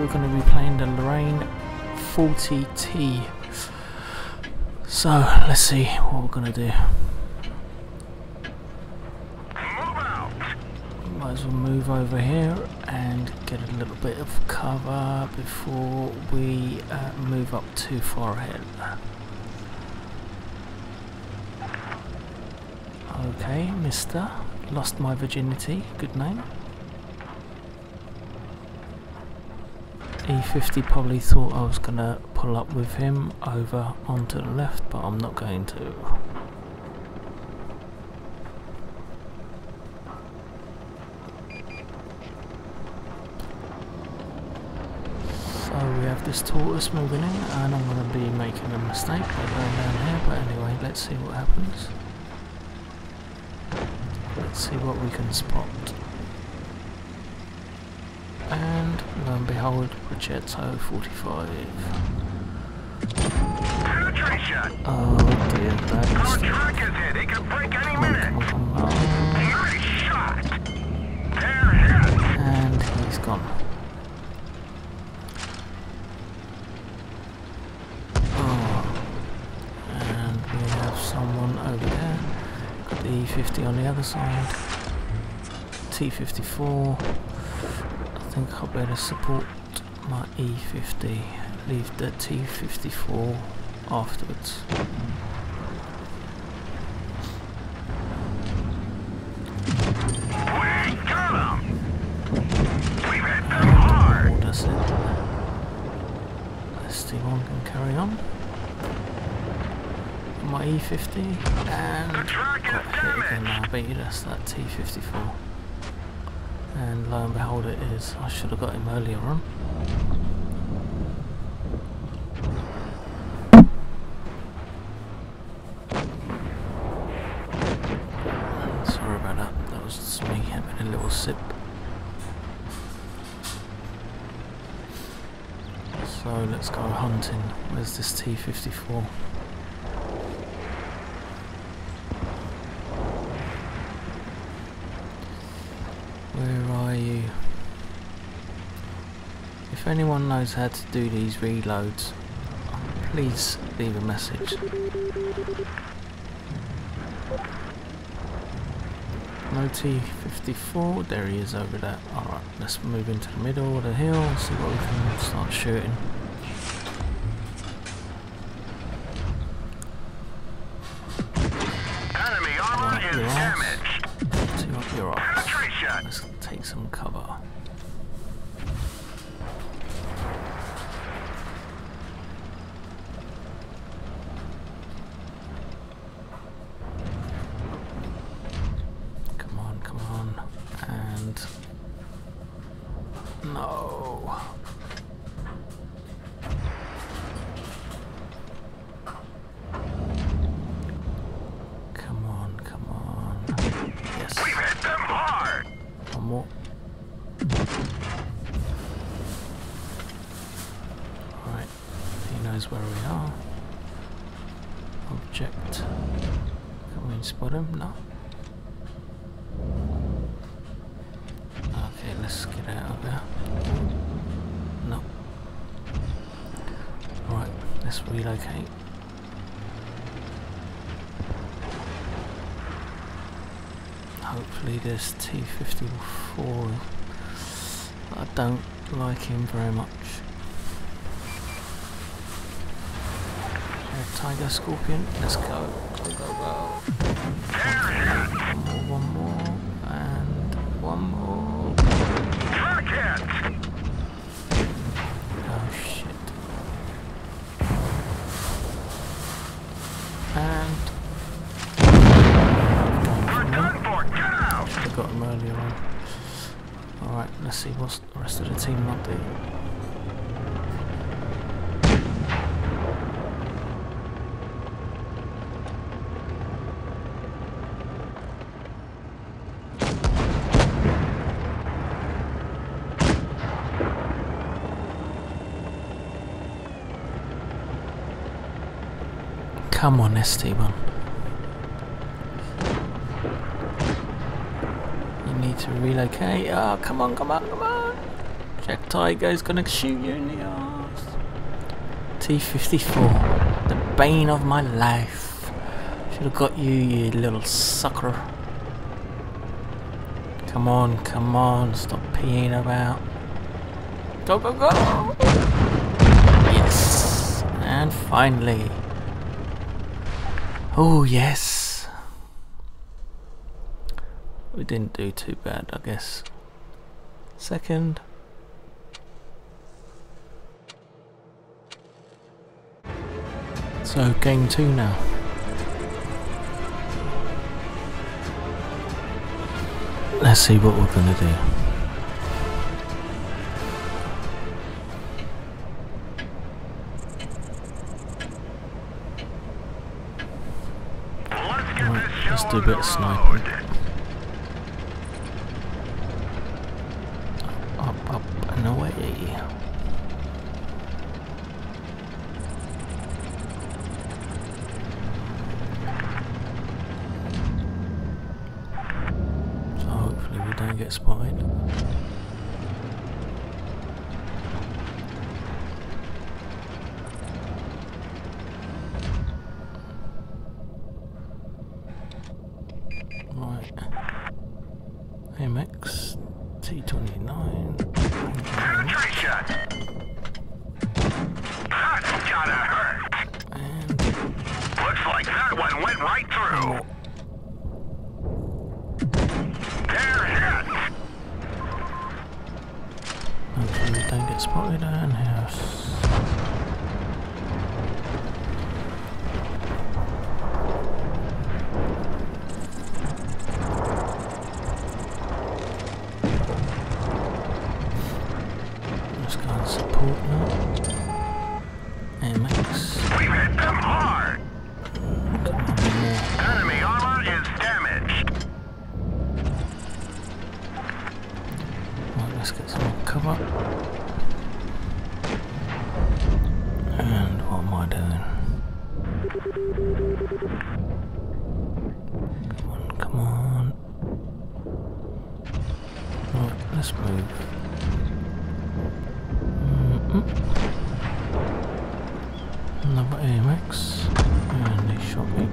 we're going to be playing the Lorraine 40T. So let's see what we're going to do. Might as well move over here and get a little bit of cover before we move up too far ahead. Okay, mister. Lost my virginity. Good name. E50 probably thought I was going to pull up with him over onto the left, but I'm not going to. So we have this tortoise moving in, and I'm going to be making a mistake by going down here, but anyway, let's see what happens. Let's see what we can spot. And lo and behold, Progetto 45. Oh dear, that is come on. And he's gone. Oh, and we have someone over there. Got the E50 on the other side. T54. I think I'll better support my E50, leave the T54 afterwards. We got him! We've hit them hard! That's it. ST1 can carry on. My E50 and got hit again. I bet you that's that T54. And lo and behold it is. I should have got him earlier on. Sorry about that. That was just me having a little sip. So let's go hunting. Where's this T54? Where are you? If anyone knows how to do these reloads, please leave a message. No T54, there he is over there. Alright, let's move into the middle of the hill and see what we can start shooting. Enemy armor is damaged! See what you're off. Penetration! Let's take some cover. Come on, come on. And no. Come on, come on. Yes. We've hit them hard! One more. Alright, he knows where we are. Object. Can we spot him? No. Okay, let's get out of there. No. Alright, let's relocate. Hopefully this T54, I don't like him very much. Tiger Scorpion, let's go, go, go, go. One more, and one more. Oh shit. And I got him earlier on. Alright, let's see what's the rest of the team not doing. Come on, ST1. You need to relocate. Oh, come on, come on, come on. Jack Tiger's gonna shoot you in the arse. T-54, the bane of my life. Should have got you, you little sucker. Come on, stop peeing about. Go, go, go! Yes! And finally. Oh, yes! We didn't do too bad, I guess. Second. So, game 2 now. Let's see what we're gonna do. Right, let's do a bit of sniping. Up and away. So hopefully we don't get spotted. Right, AMX T29. Penetration. That's gotta hurt. And Looks like that one went right through. They're hit. hopefully we don't get spotted down here. Let's go and support now. AMX. We've hit them hard. Come on, more. Enemy armor is damaged. Right, let's get some more cover. And what am I doing? Come on. Right, let's move. Another AMX. And they shot me.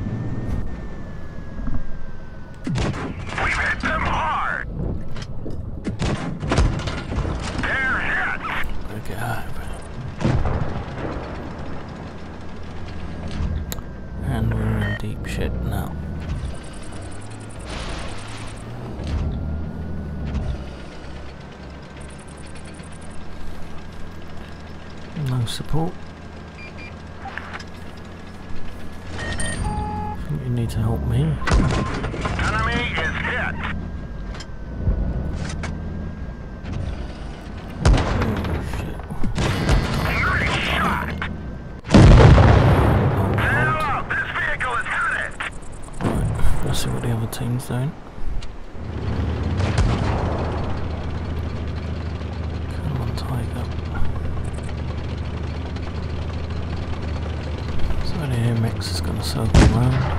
We've hit them hard. They're hit. Gotta get out of it. And we're in deep shit now. No support. I think you need to help me. Enemy is hit. Oh shit. Nice shot. Now, this vehicle is hit. Right, let's see what the other team's doing. Come on, Tiger. So the AMX is going to circle around.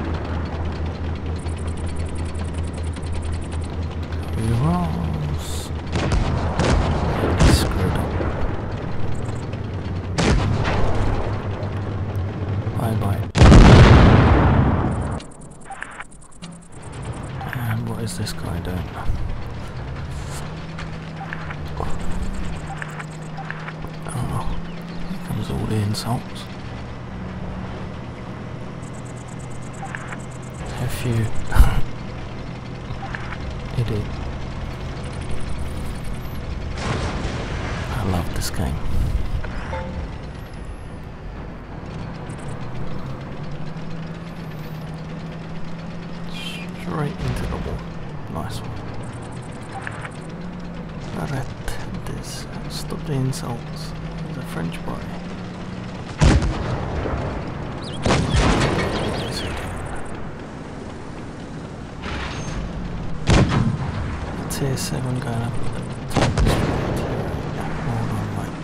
He rolls. He's screwed up. Bye bye. And what is this guy doing? Oh, here comes all the insults. F you. Idiot. I love this game. Straight into the wall. Nice one. Arrête this. Stop the insults. He's a French boy. Tier 7 going up at the top. Hold on, mate.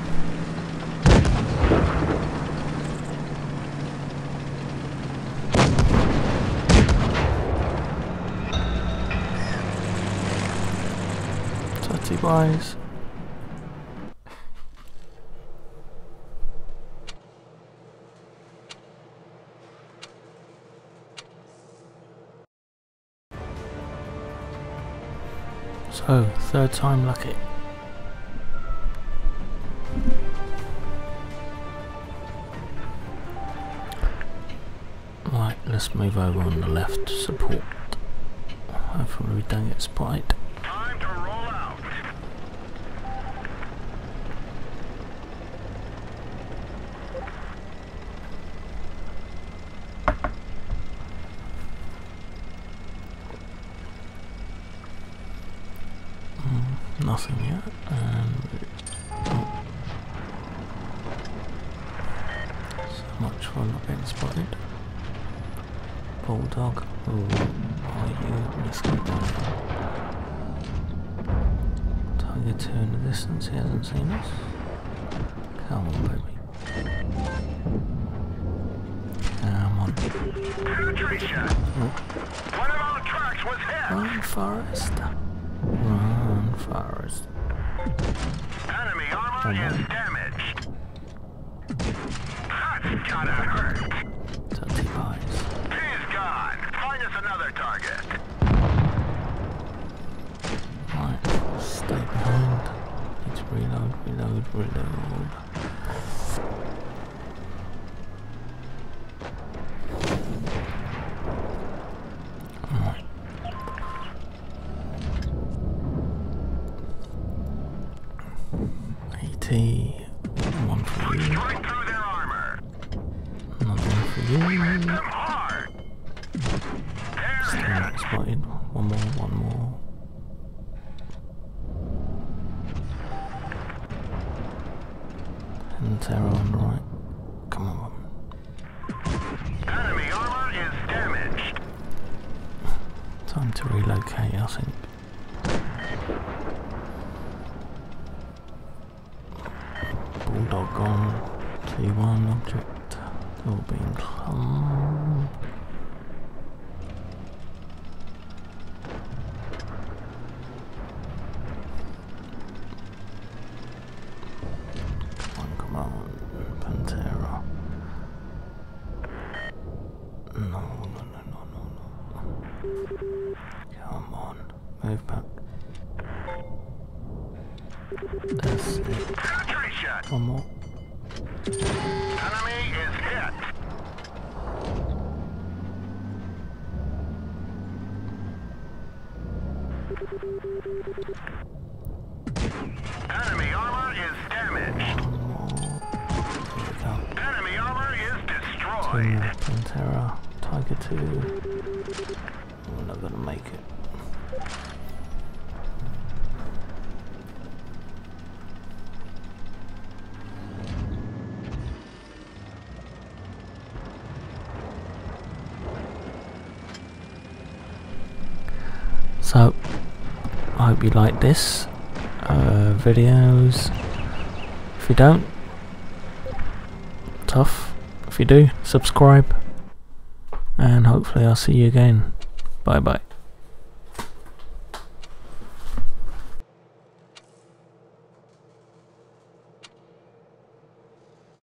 Touchy boys. So, third time lucky. Right, let's move over on the left to support. Hopefully we don't get spotted. Time to roll out. Nothing yet. So much for not getting spotted. Bulldog. Ooh, are you? Let's go down. Tiger 2 in the distance, he hasn't seen us. Come on, baby. Come on. Penetration. Oh. One of our tracks was hit. Run, Forrest. Run, Forrest. Enemy armor is damaged. That's gotta hurt. Dirty pies. He's gone. Find us another target. Right, stay behind. Let's reload, reload, reload. Alright. AT, one for you. Strike through their armor. Another one for you. Hit them hard. Still not spotted. One more, one more. And Terror on the right. Come on. Enemy armor is damaged. Time to relocate, I think. Bulldog gone. T1 object. All being clumb. Come on, Pantera. No. Come on, move back. That's it. Penetration. One more. Enemy is hit. Enemy armor is damaged. One more. Here we go. Enemy armor is Two destroyed. more. Pantera. Tiger 2. We're not gonna make it. So, I hope you like this videos. If you don't, tough. If you do, subscribe. And hopefully I'll see you again. Bye bye.